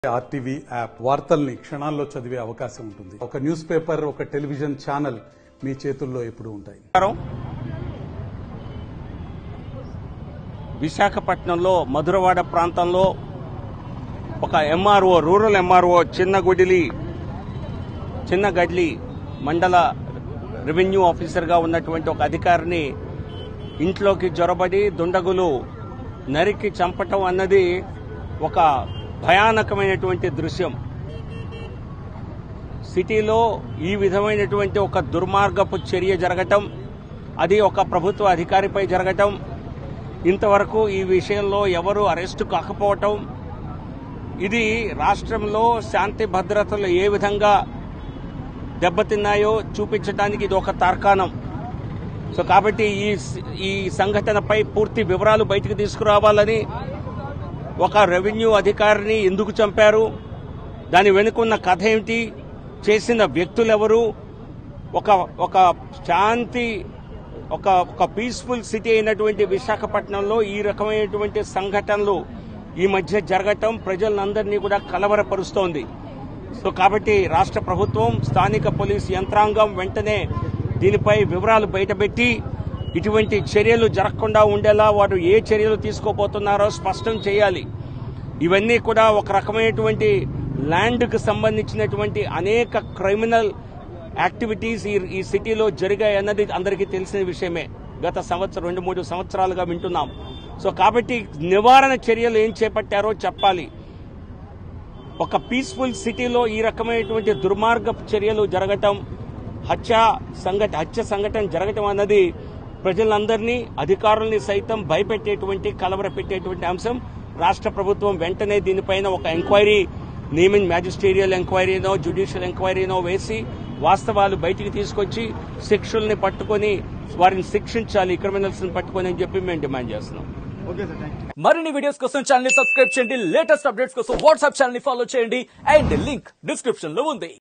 RTV app వార్తల్ని క్షణాల్లో చదివే అవకాశం ఉంటుంది. ఒక న్యూస్ పేపర్, ఒక టెలివిజన్ ఛానల్ మీ చేతుల్లో ఎప్పుడూ ఉంటాయి. విశాఖపట్నంలో మధురవాడ ప్రాంతంలో ఒక ఎంఆర్ఓ, రూరల్ ఎంఆర్ఓ చిన్నగడ్లి మండల రెవెన్యూ ఆఫీసర్గా ఉన్నటువంటి ఒక అధికారిని ఇంట్లోకి జొరబడి దుండగులు నరికి చంపటం అన్నది ఒక భయానకమైనటువంటి దృశ్యం. సిటీలో ఈ విధమైనటువంటి ఒక దుర్మార్గపు చర్య జరగటం, అది ఒక ప్రభుత్వ అధికారిపై జరగటం, ఇంతవరకు ఈ విషయంలో ఎవరు అరెస్టు కాకపోవటం, ఇది రాష్ట్రంలో శాంతి భద్రతలు ఏ విధంగా దెబ్బతిన్నాయో చూపించడానికి ఇది ఒక తార్కాణం. సో కాబట్టి ఈ సంఘటనపై పూర్తి వివరాలు బయటకు తీసుకురావాలని, ఒక రెవెన్యూ అధికారిని ఎందుకు చంపారు, దాని వెనుకున్న కథ ఏమిటి, చేసిన వ్యక్తులెవరు, ఒక శాంతి ఒక పీస్ఫుల్ సిటీ అయినటువంటి విశాఖపట్నంలో ఈ రకమైనటువంటి సంఘటనలు ఈ మధ్య జరగటం ప్రజలందరినీ కూడా కలవరపరుస్తోంది. సో కాబట్టి రాష్ట్ర ప్రభుత్వం, స్థానిక పోలీస్ యంత్రాంగం వెంటనే దీనిపై వివరాలు బయటపెట్టి ఇటువంటి చర్యలు జరగకుండా ఉండేలా వారు ఏ చర్యలు తీసుకోబోతున్నారో స్పష్టం చేయాలి. ఇవన్నీ కూడా ఒక రకమైనటువంటి ల్యాండ్కు సంబంధించినటువంటి అనేక క్రిమినల్ యాక్టివిటీస్ ఈ సిటీలో జరిగాయన్నది అందరికీ తెలిసిన విషయమే. గత 2-3 సంవత్సరాలుగా వింటున్నాం. సో కాబట్టి నివారణ చర్యలు ఏం చేపట్టారో చెప్పాలి. ఒక పీస్ఫుల్ సిటీలో ఈ రకమైనటువంటి దుర్మార్గపు చర్యలు జరగటం, హత్య సంఘటన జరగటం అన్నది ప్రజలందరినీ, అధికారుల్ని సైతం భయపెట్టేటువంటి, కలవరపెట్టేటువంటి అంశం. రాష్ట్ర ప్రభుత్వం వెంటనే దీనిపైన ఒక ఎంక్వైరీ మ్యాజిస్టీరియల్ ఎంక్వైరీనో, జ్యుడిషియల్ ఎంక్వైరీనో వేసి వాస్తవాలు బయటికి తీసుకొచ్చి శిక్షుల్ని పట్టుకొని వారిని శిక్షించాలి, క్రిమినల్స్ ని పట్టుకొని అని చెప్పి మేము డిమాండ్ చేస్తున్నాం. మరిన్ని వీడియోస్ కోసం ఛానల్ ని సబ్స్క్రైబ్ చేయండి. లేటెస్ట్ అప్డేట్స్ కోసం వాట్సాప్ ఛానల్ ని ఫాలో చేయండి. అండ్ లింక్ డిస్క్రిప్షన్ లో ఉంది.